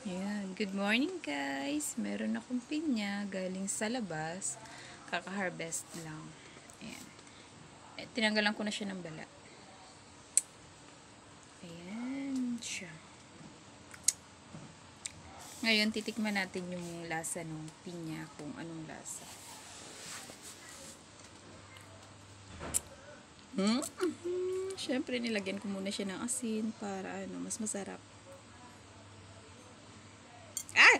Ayan. Good morning guys. Meron akong pinya galing sa labas. Kaka-harvest lang. Ayan. Tinanggalan ko na siya ng bala. Ayan siya. Ngayon, titikman natin yung lasa ng pinya, kung anong lasa. Siyempre, nilagyan ko muna siya ng asin para mas masarap. Ah!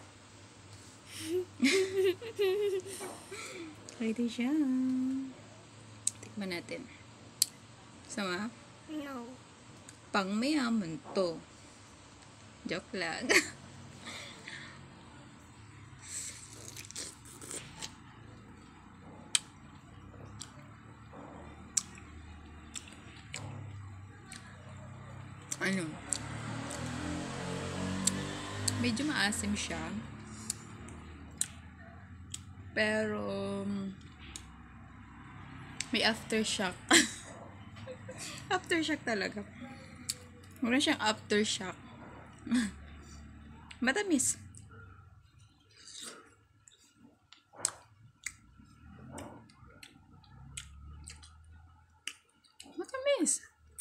Ready siya. Tikman natin. Sama? No. Pang mayaman to. Joke lang. Medyo maasim siya. Pero may aftershock. Aftershock talaga. Wala siyang aftershock. Matamis. Matamis.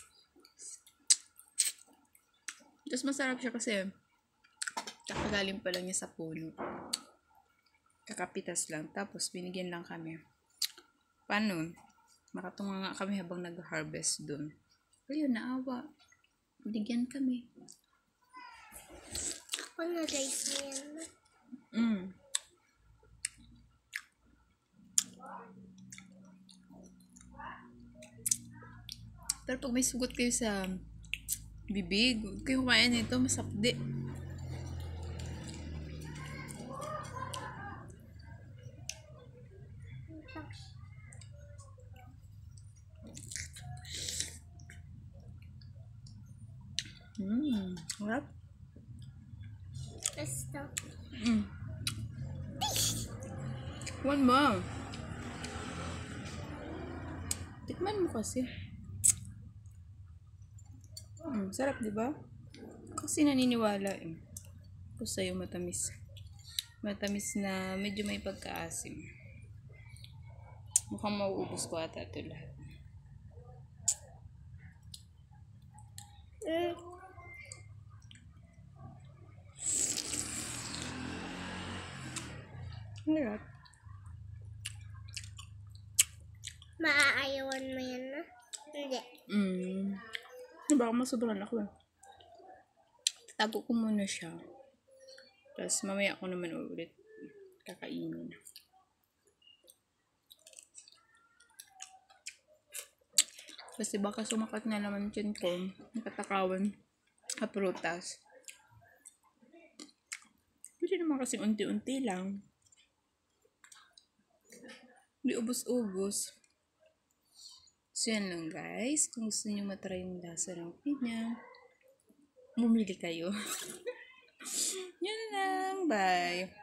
Tapos masarap siya kasi kakagaling pa lang niya sa puno. Kakapitas lang. Tapos binigyan lang kami. Paano? Makatunga nga kami habang nag-harvest dun. Ayun, naawa. Binigyan kami. Ano guys yan? Pero pag may sugot kayo sa bibig, huwag kayo kumain nito, masakdi. Harap. Basta. One more. Tikman mo kasi. Sarap, di ba? Kasi naniniwala eh. Ako sa'yo matamis. Matamis na medyo may pagkaasim. Mukhang mauubos ko ata ito lahat. Harap. Maaayawan mo yan na? Hindi. Baka masobrahan ako eh. Tago ko muna siya. Tapos mamaya ako naman ulit kakainin. Kasi baka sumakat na naman dyan ko. Nakatakawan sa prutas. Pwede naman kasi unti-unti lang. Hindi ubos-ubos. So yan lang guys. Kung gusto nyo matry yung lasa ng pinya, bumili kayo. Yan lang. Bye.